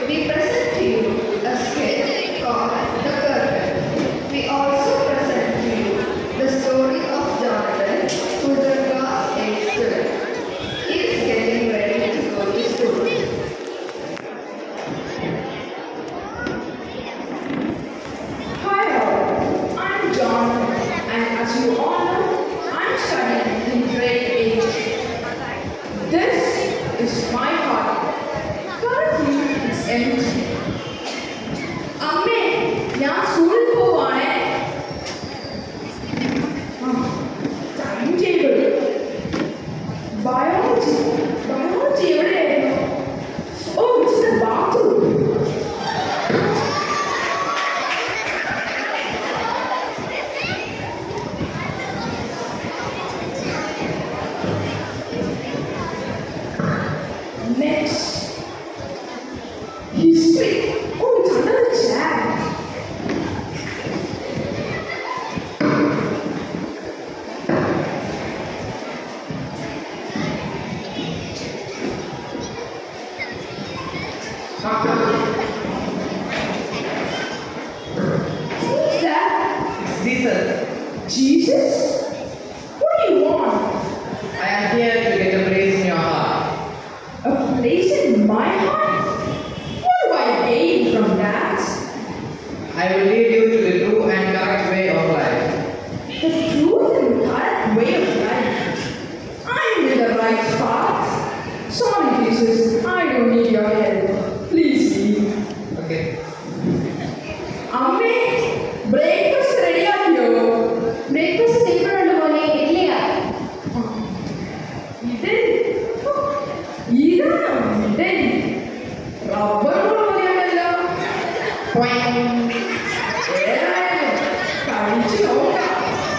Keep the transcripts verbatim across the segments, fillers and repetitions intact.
we present to you a skit called The Curtain. We also present to you the story of Jonathan, who is a class eight student. He is getting ready to go to school. Hi all, I'm Jonathan, and as you all know, I'm studying in grade eight. This is my heart. Currently, it's empty. Amme, ഞാൻ സ്കൂളിൽ പോവാണേ. Time table. Biology. Biology എവിടെയായിരുന്നു? ഓ, it's the bathroom. Next, history. Oh, it's under the chair. Who's that? It's Jesus. Jesus? What do you want? I am here to get a place in your heart. A place in my heart? What do I gain from that? I will lead you to the true and correct way of life. The truth and correct way of life. I'm in the right path. Sorry, Jesus, I don't need your help. Please leave. Okay. Amme, breakfast ready ആക്കിയോ? Breakfast എപ്പോഴുണ്ട് മോനെ? ഇല്ല. ഇത് ഇതാണ് ഇതൻ. Rubber പോലെയാണല്ലോ. ഏതായാലും കഴിച്ചു നോക്കാം.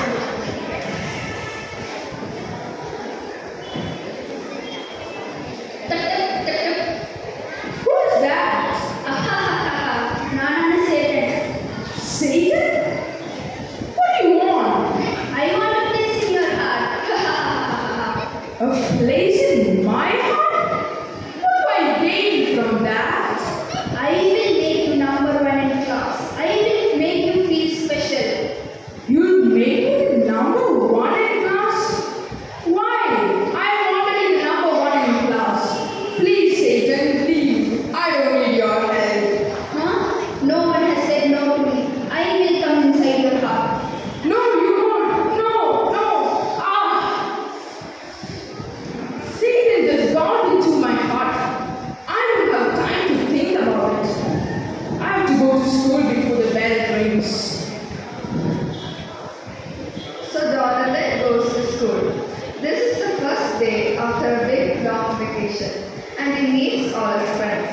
Who is that? ഞാനാണ് Satan. Satan? What do you want? I want a place in your heart. A place in my heart? What do I gain from that? I will make you number one in class. I will make you feel special. You'll make me the number one in class? Why? I want to be the number one in class. Please, Satan, please. I don't need your help. Huh? No one has said no to me. I will come inside your heart. No, you won't. No, no. Ah. Satan has gone into my heart. I don't have time to think about it. I have to go to school before the bell rings. So Jonathan goes to school. This is the first day after a big long vacation, and he meets all his friends.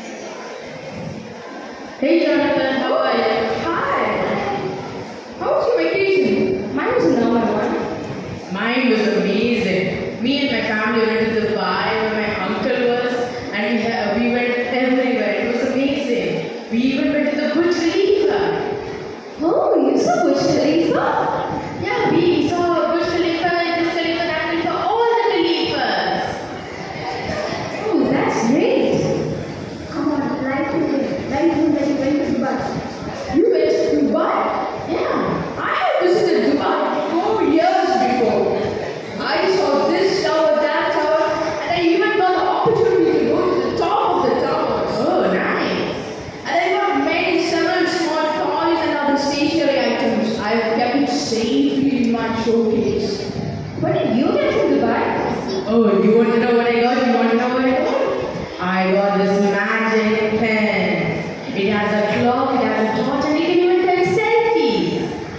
Hey Jonathan, how are you? Hi. How was your vacation? Mine was a normal one. Mine was amazing. Me and my family went to Dubai where my uncle was, and we, ha- we went everywhere. It was amazing. We even went to the Burj Khalifa. Oh, you saw Burj Khalifa? Yeah, we saw Burj Khalifa, Burj Khalifa, that we saw all the Khalifas. Oh, that's great. Come on, write to him. Write to him that you went to Dubai. You went to Dubai? Yeah. I had visited Dubai four years before. I saw this tower, that tower, and I even got the opportunity to go to the top of the towers. Oh, nice. And I got many several small toys and other stationery items. I have kept it safely in my showcase. What did you get from Dubai? Oh, you want to know what I got? You want to know what I got? I got this magic pen. It has a clock, it has a torch, and you can even take selfies.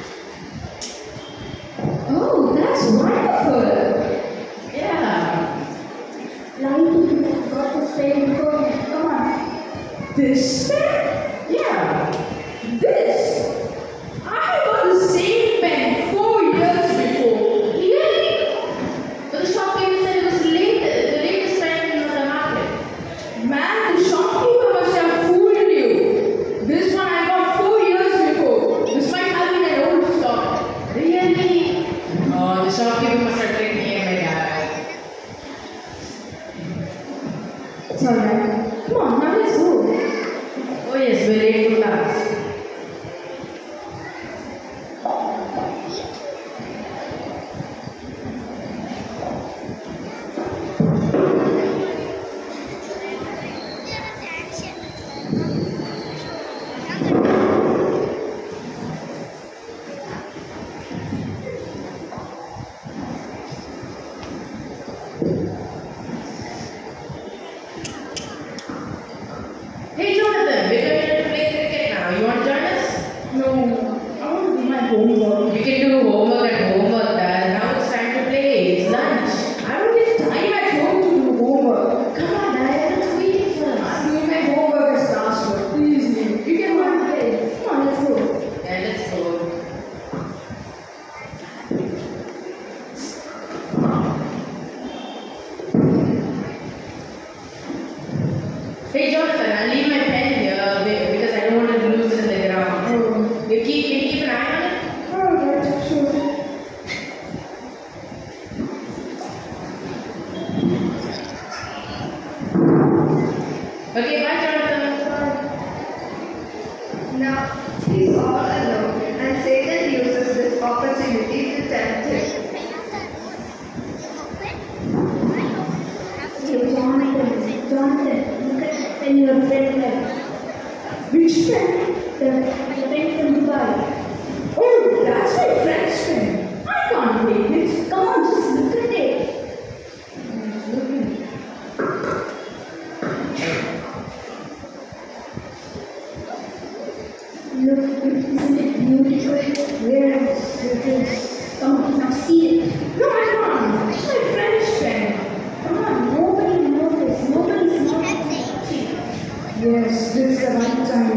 Oh, that's wonderful. Yeah. Write to him that you got the same before him. Come on. This pen? Yeah. This? I got the same pen four years before. Really? But the shopkeeper said it was the latest, the latest pen in the market. Man, the shopkeeper must have fooled you. This one I got four years before. This might have been an old stock. Really? Oh, the shopkeeper must have tricked me and my dad. It's alright. Come on, now let's go. your friend left. Which friend? The, the friend from Dubai. Oh, that's my friend's friend. I can't take it. Come on, just look at it. Look, isn't it beautiful? Yes, it is. Come on, now see it. No, I can't. It's my friend's friend. Come on, nobody noticed. Nobody's noticing. Yes, this is the right time.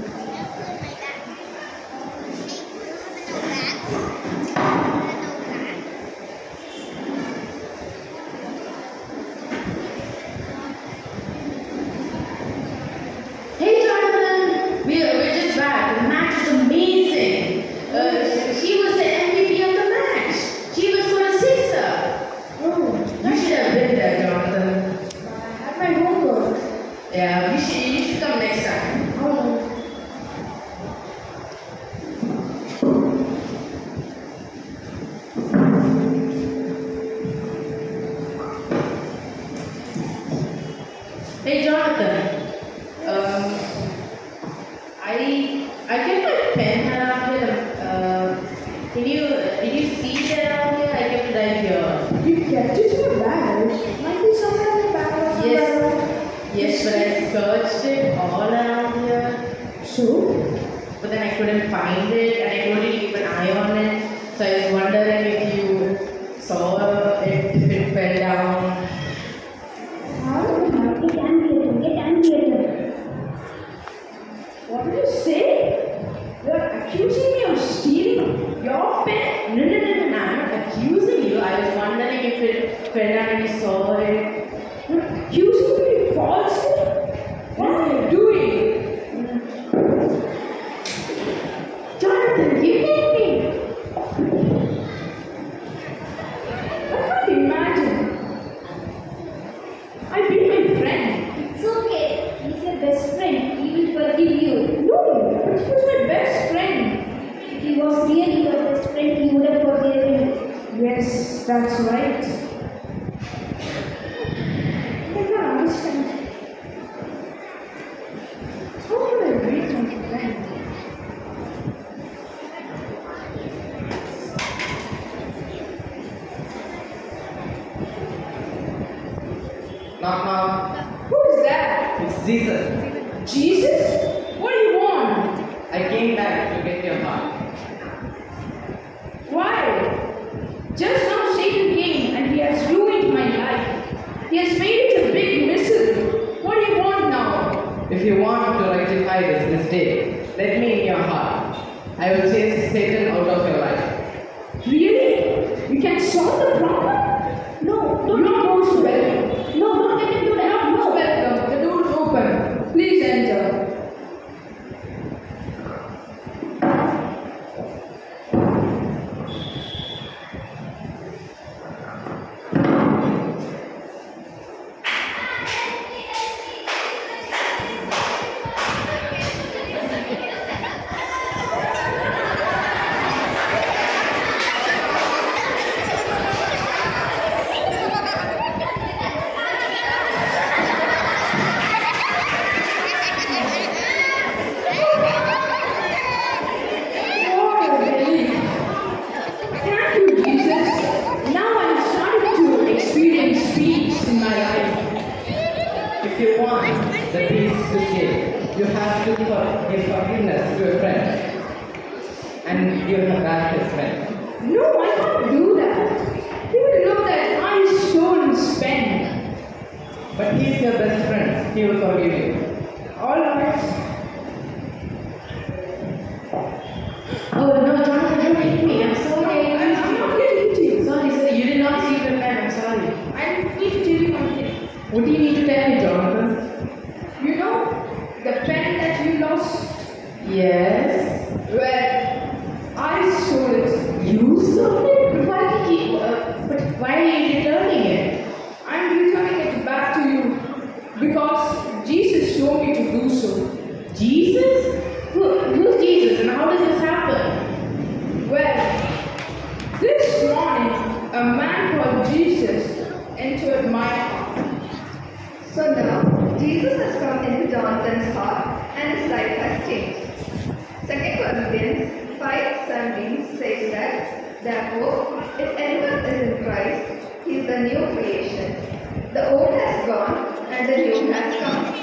Hey Jonathan, we're, we're just back. The match is amazing. Uh, she was the M V P of the match. She was for a sixer. Oh, You should have been there, Jonathan. I had my homework. Yeah, we should, you should come next time. Oh. Hey Jonathan, um, I I kept my pen around here. Uh, can you did you see it around here? I kept it right here. You kept it in your bag. It might be somewhere in the bag or somewhere. Yes, yes, but I searched it all around here, So, but then I couldn't find it, and I couldn't keep an eye on it. So I was wondering if you saw it, if it fell down. How? Get angry at him. Get angry at him. what did you say? You're accusing me of stealing your pen? No, no, no, no, no, I'm not accusing you. I was wondering if it fell down and you saw it. You're accusing me falsely? What are you doing? Jonathan, give it me. I can't imagine. I've been my friend. It's okay. He's your best friend. He will forgive you. No, but he was my best friend. If he was really your best friend, he would have forgiven you. Yes, that's right. I can't understand. How could I break my friend? Knock, knock. Who is that? It's Jesus. Jesus? What do you want? I came back to get your heart. Why? Just now Satan came and he has ruined my life. He has made it a big misery. What do you want now? If you want to rectify this mistake, let me in your heart. I will chase Satan out of your life. Really? You can solve the problem? No, You're don't. most welcome. No, don't let him do that. You're most welcome. The door is open. Please enter. Oh, really? Thank you, Jesus. Now I'm starting to experience peace in my life. If you want the peace to stay, you have to for- give forgiveness to a friend. And you have back his friend. No, I can't do that. He will know that I stole his pen. But he is your best friend. He will forgive you. All right. Oh no, Jonathan, don't hit me. I'm sorry. I'm, I'm not getting to you. Sorry, sir. You did not see the pen. I'm sorry. I need to tell you one thing. What do you need to tell me, Jonathan? You know the pen that you lost? Yes. Well, I stole it. You stole it? But why did you? Uh, but why are you returning it? I'm returning it back to you because Jesus told me to do so. Jesus? Who, who's Jesus and how does this happen? Well, this morning, a man called Jesus entered my heart. So now, Jesus has come into Jonathan's heart and his life has changed. Second Corinthians five seventeen says that, therefore, if anyone is in Christ, he is a new creation. The old has gone and the new has come.